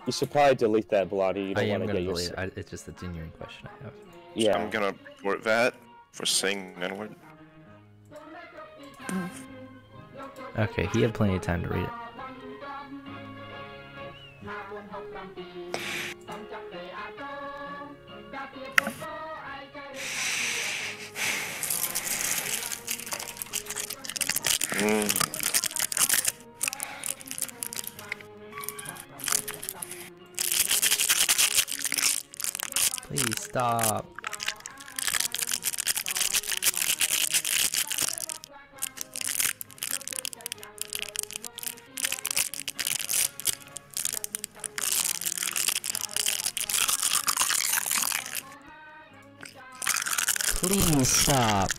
You should probably delete that, Bloody. You I don't am want to gonna get your... delete it. It's just a genuine question I have. Yeah. I'm gonna report that for saying an N-word. Okay, he had plenty of time to read it. Please stop. Please stop.